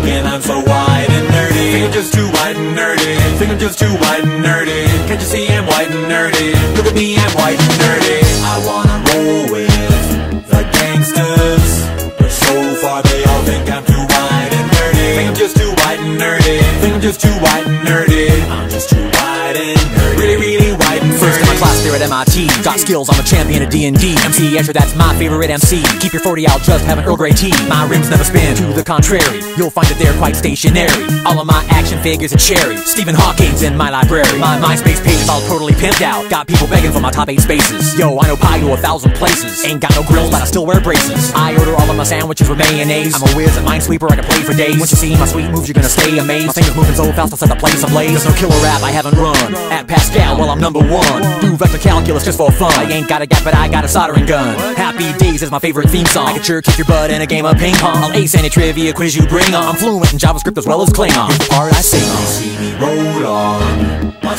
smoking, I'm so white and nerdy. Think I'm just too white and nerdy. Think I'm just too white and nerdy. Can't you see I'm white and nerdy? Look at me, I'm white and nerdy. I wanna roll with the gangsters, but so far they all think I'm too white and nerdy. Think I'm just too white and nerdy. Think I'm just too white and nerdy. I'm just too white and nerdy. Really, really white and nerdy. First in my class there at MIT. Got skills, I'm a champion at D&D. MC Escher, that's my favorite MC. Keep your 40 out, just have an Earl Grey tea. My rims never spin, to the contrary. You'll find that they're quite stationary. All of my action figures are cherry. Stephen Hawking's in my library. My MySpace page is all totally pimped out. Got people begging for my top 8 spaces. Yo, I know pie to 1,000 places. Ain't got no grills, but I still wear braces. I order all of my sandwiches with mayonnaise. I'm a whiz at Minesweeper, I can play for days. Once you see my sweet moves, you're gonna stay amazed. My fingers moving so fast, I'll set the place ablaze. There's no killer rap I haven't run. At Pascal, well I'm number 1. Do vector calculus just for fun. I ain't got a gap, but I got a soldering gun. Happy Days is my favorite theme song. I can sure kick your butt in a game of ping pong. I'll ace any trivia quiz you bring on. I'm fluent in JavaScript as well as Klingon. Here's the part I sing on. See me roll on my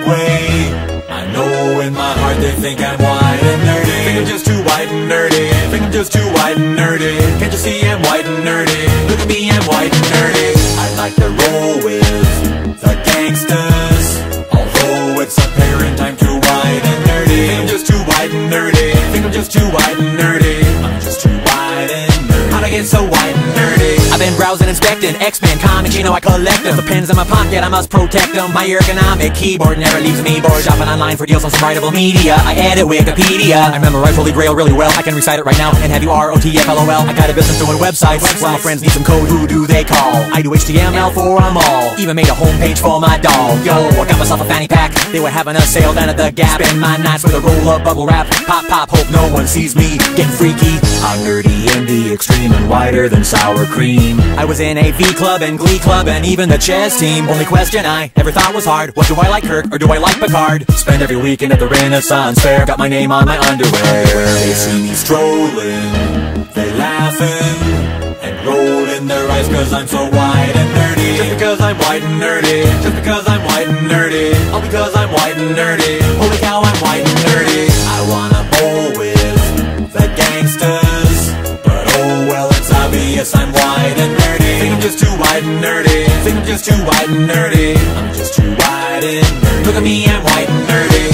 Segway. I know in my heart they think I'm white and nerdy. Think I'm just too white and nerdy. Think I'm just too white and nerdy. Can't you see I'm white and nerdy? Look at me, I'm white and nerdy. I'd like to roll with the gangsters, although it's apparent I'm too white and nerdy. Think I'm just too white and nerdy. Think I'm just too white and nerdy. I'm just too white and nerdy. How'd I get so white and nerdy? I've been browsing, inspecting X-Men comics, you know I collect them. The pens in my pocket, I must protect them. My ergonomic keyboard never leaves me bored. Shopping online for deals on some writable media. I edit Wikipedia. I memorize Holy Grail really well. I can recite it right now and have you ROTFLOL. I got a business doing websites. When my friends need some code, who do they call? I do HTML for them all. Even made a homepage for my dog. Yo, I got myself a fanny pack. They were having a sale down at the Gap. Spend my nights with a roll up bubble wrap. Pop, pop, hope no one sees me getting freaky. I'm nerdy in the extreme and whiter than sour cream. I was in a V Club and Glee Club and even the chess team. Only question I ever thought was hard, what do I like, Kirk or do I like Picard? Spend every weekend at the Renaissance Fair. Got my name on my underwear. They see me strolling, they laughing and rolling their eyes cause I'm so white and nerdy. Just because I'm white and nerdy. Just because I'm white and nerdy. All because I'm white and nerdy. Holy cow, I'm white and nerdy. I wanna bowl with the gangsters, but oh well, it's obvious I'm white and nerdy. Think I'm just too white and nerdy. Think I'm just too white and nerdy. I'm just too white and nerdy. Look at me, I'm white and nerdy.